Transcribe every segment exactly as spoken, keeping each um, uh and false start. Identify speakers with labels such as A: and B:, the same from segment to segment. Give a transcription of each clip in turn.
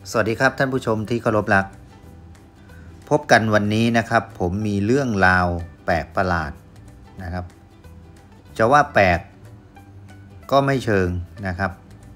A: สวัสดีครับท่านผู้ชมที่เคารพรักพบกันวันนี้นะครับผมมีเรื่องราวแปลกประหลาดนะครับจะว่าแปลกก็ไม่เชิงนะครับ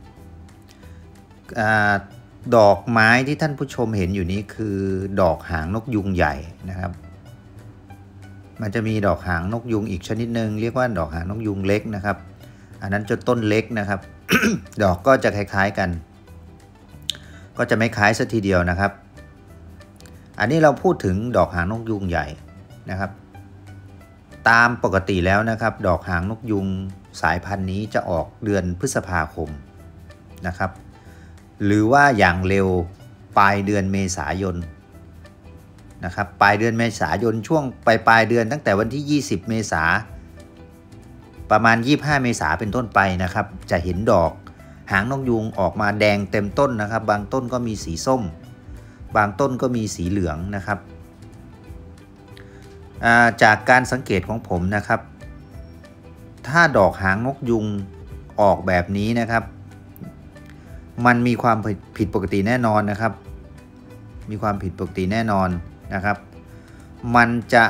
A: อดอกไม้ที่ท่านผู้ชมเห็นอยู่นี้คือดอกหางนกยุงใหญ่นะครับมันจะมีดอกหางนกยุงอีกชนิดหนึ่งเรียกว่าดอกหางนกยุงเล็กนะครับอันนั้นจะต้นเล็กนะครับ ดอกก็จะคล้ายๆกันก็จะไม่คล้ายซะทีเดียวนะครับอันนี้เราพูดถึงดอกหางนกยุงใหญ่นะครับตามปกติแล้วนะครับดอกหางนกยุงสายพันธุ์นี้จะออกเดือนพฤษภาคมนะครับหรือว่าอย่างเร็วปลายเดือนเมษายนนะครับปลายเดือนเมษายนช่วงปลายปลายเดือนตั้งแต่วันที่ยี่สิบเมษาประมาณยี่สิบห้าเมษาเป็นต้นไปนะครับจะเห็นดอกหางนกยุงออกมาแดงเต็มต้นนะครับบางต้นก็มีสีส้มบางต้นก็มีสีเหลืองนะครับจากการสังเกตของผมนะครับถ้าดอกหางนกยุงออกแบบนี้นะครับมันมีความผิดปกติแน่นอนนะครับมีความผิดปกติแน่นอนนะครับมันจะ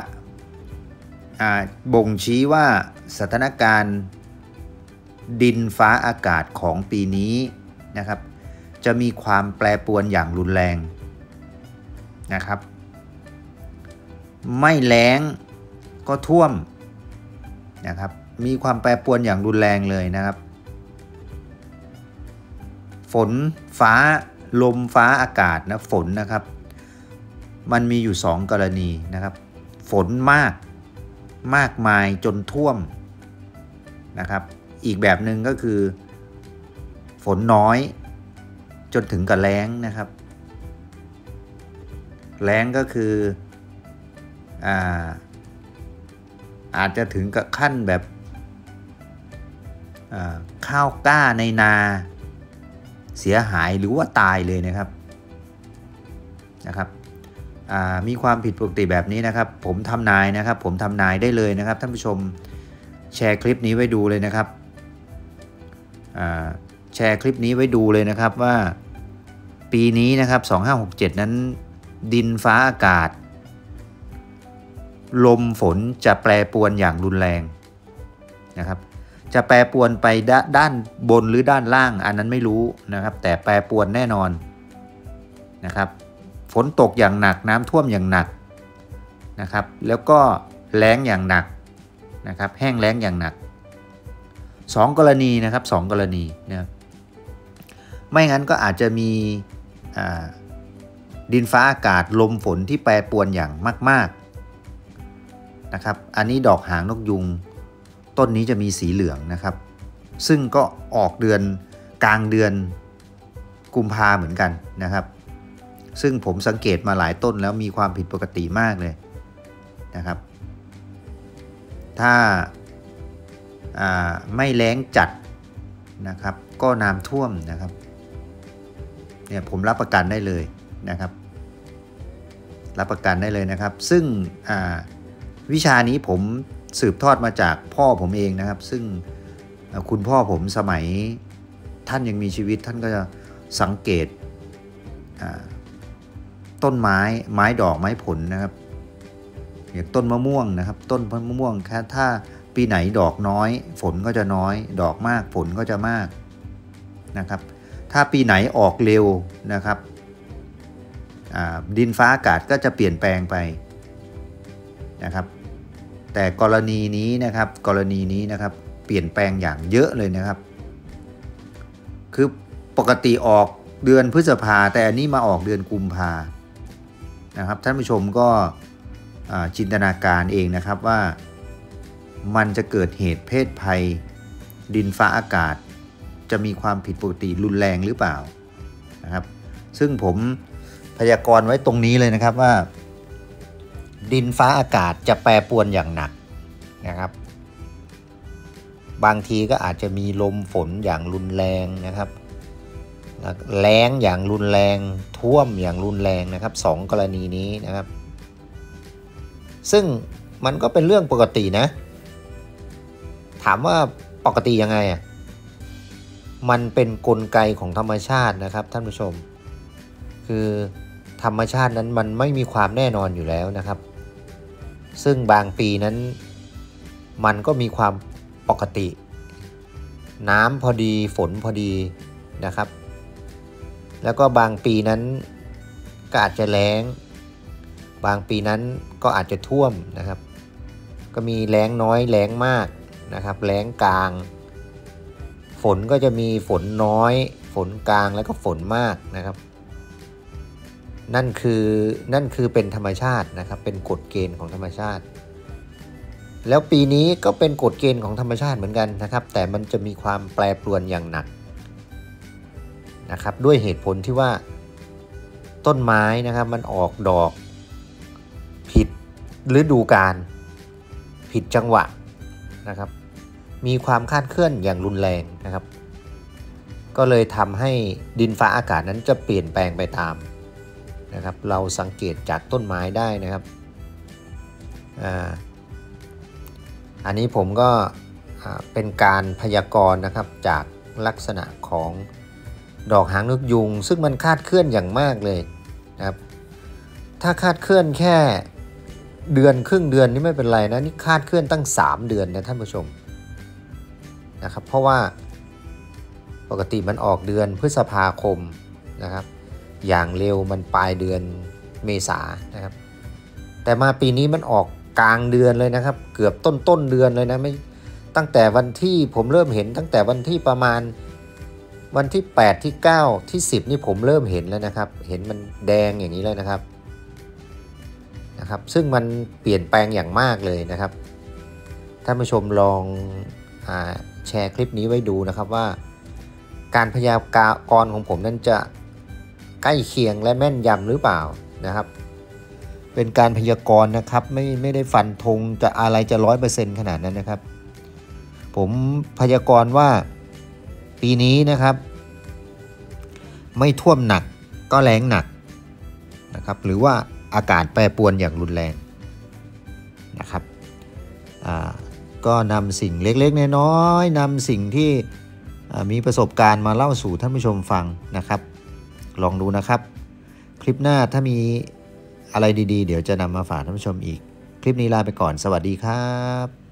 A: บ่งชี้ว่าสถานการณ์ดินฟ้าอากาศของปีนี้นะครับจะมีความแปรปรวนอย่างรุนแรงนะครับไม่แล้งก็ท่วมนะครับมีความแปรปรวนอย่างรุนแรงเลยนะครับฝนฟ้าลมฟ้าอากาศนะฝนนะครับมันมีอยู่สองกรณีนะครับฝนมากมากมายจนท่วมนะครับอีกแบบหนึ่งก็คือฝนน้อยจนถึงกับแล้งนะครับแล้งก็คืออ่าอาจจะถึงกับขั้นแบบข้าวกล้าในนาเสียหายหรือว่าตายเลยนะครับนะครับมีความผิดปกติแบบนี้นะครับผมทำนายนะครับผมทำนายได้เลยนะครับท่านผู้ชมแชร์คลิปนี้ไว้ดูเลยนะครับแชร์คลิปนี้ไว้ดูเลยนะครับว่าปีนี้นะครับสองห้าหกเจ็ดนั้นดินฟ้าอากาศลมฝนจะแปรปรวนอย่างรุนแรงนะครับจะแปรปรวนไปด้านบนหรือด้านล่างอันนั้นไม่รู้นะครับแต่แปรปรวนแน่นอนนะครับฝนตกอย่างหนักน้ำท่วมอย่างหนักนะครับแล้วก็แล้งอย่างหนักนะครับแห้งแล้งอย่างหนักสองกรณีนะครับสองกรณีนะไม่งั้นก็อาจจะมีดินฟ้าอากาศลมฝนที่แปรปรวนอย่างมากๆนะครับอันนี้ดอกหางนกยุงต้นนี้จะมีสีเหลืองนะครับซึ่งก็ออกเดือนกลางเดือนกุมภาเหมือนกันนะครับซึ่งผมสังเกตมาหลายต้นแล้วมีความผิดปกติมากเลยนะครับถ้าไม่แล้งจัดนะครับก็น้ำท่วมนะครับเนี่ยผมรับประกันได้เลยนะครับรับประกันได้เลยนะครับซึ่งวิชานี้ผมสืบทอดมาจากพ่อผมเองนะครับซึ่งคุณพ่อผมสมัยท่านยังมีชีวิตท่านก็จะสังเกตต้นไม้ไม้ดอกไม้ผลนะครับอย่างต้นมะม่วงนะครับต้นมะม่วงแค่ถ้าปีไหนดอกน้อยฝนก็จะน้อยดอกมากฝนก็จะมากนะครับถ้าปีไหนออกเร็วนะครับดินฟ้าอากาศก็จะเปลี่ยนแปลงไปนะครับแต่กรณีนี้นะครับกรณีนี้นะครับเปลี่ยนแปลงอย่างเยอะเลยนะครับคือปกติออกเดือนพฤษภาแต่อันนี้มาออกเดือนกุมภานะครับท่านผู้ชมก็จินตนาการเองนะครับว่ามันจะเกิดเหตุเพศภัยดินฟ้าอากาศจะมีความผิดปกติรุนแรงหรือเปล่านะครับซึ่งผมพยากรณ์ไว้ตรงนี้เลยนะครับว่าดินฟ้าอากาศจะแปรปรวนอย่างหนักนะครับบางทีก็อาจจะมีลมฝนอย่างรุนแรงนะครับแล้งอย่างรุนแรงท่วมอย่างรุนแรงนะครับสองกรณีนี้นะครับซึ่งมันก็เป็นเรื่องปกตินะถามว่าปกติยังไงอ่ะมันเป็นกลไกของธรรมชาตินะครับท่านผู้ชม
B: คือธรรมชาตินั้นมันไม่มีความแน่นอนอยู่แล้วนะครับซึ่งบางปีนั้นมันก็มีความปกติน้ำพอดีฝนพอดีนะครับแล้วก็บางปีนั้นก็อาจจะแล้งบางปีนั้นก็อาจจะท่วมนะครับก็มีแล้งน้อยแล้งมากนะครับแล้งกลางฝนก็จะมีฝนน้อยฝนกลางแล้วก็ฝนมากนะครับนั่นคือนั่นคือเป็นธรรมชาตินะครับเป็นกฎเกณฑ์ของธรรมชาติแล้วปีนี้ก็เป็นกฎเกณฑ์ของธรรมชาติเหมือนกันนะครับแต่มันจะมีความแปรปรวนอย่างหนักนะครับด้วยเหตุผลที่ว่าต้นไม้นะครับมันออกดอกผิดฤดูกาลผิดจังหวะนะครับมีความคลาดเคลื่อนอย่างรุนแรงนะครับก็เลยทำให้ดินฟ้าอากาศนั้นจะเปลี่ยนแปลงไปตามนะครับเราสังเกตจากต้นไม้ได้นะครับอ่าอันนี้ผมก็เป็นการพยากรณ์นะครับจากลักษณะของดอกหางนกยูงซึ่งมันคลาดเคลื่อนอย่างมากเลยนะครับถ้าคลาดเคลื่อนแค่เดือนครึ่งเดือนนี่ไม่เป็นไรนะนี่คลาดเคลื่อนตั้งสามเดือนนะท่านผู้ชมนะครับเพราะว่าปกติมันออกเดือนพฤษภาคมนะครับอย่างเร็วมันปลายเดือนเมษานะครับแต่มาปีนี้มันออกกลางเดือนเลยนะครับเกือบต้นต้นเดือนเลยนะไม่ตั้งแต่วันที่ผมเริ่มเห็นตั้งแต่วันที่ประมาณวันที่แปดที่เก้าที่สิบนี่ผมเริ่มเห็นแล้วนะครับเห็นมันแดงอย่างนี้เลยนะครับนะครับซึ่งมันเปลี่ยนแปลงอย่างมากเลยนะครับท่านผู้ชมลองอ่าแชร์คลิปนี้ไว้ดูนะครับว่าการพยากรณ์ของผมนั้นจะใกล้เคียงและแม่นยำหรือเปล่านะครับเป็นการพยากรณ์นะครับไม่ไม่ได้ฟันธงจะอะไรจะ ร้อยเปอร์เซ็นต์ ขนาดนั้นนะครับผมพยากรณ์ว่าปีนี้นะครับไม่ท่วมหนักก็แล้งหนักนะครับหรือว่าอากาศแปรปรวนอย่างรุนแรงนะครับอ่าก็นำสิ่งเล็กๆน้อยๆนำสิ่งที่มีประสบการณ์มาเล่าสู่ท่านผู้ชมฟังนะครับลองดูนะครับคลิปหน้าถ้ามีอะไรดีๆเดี๋ยวจะนำมาฝากท่านผู้ชมอีกคลิปนี้ลาไปก่อนสวัสดีครับ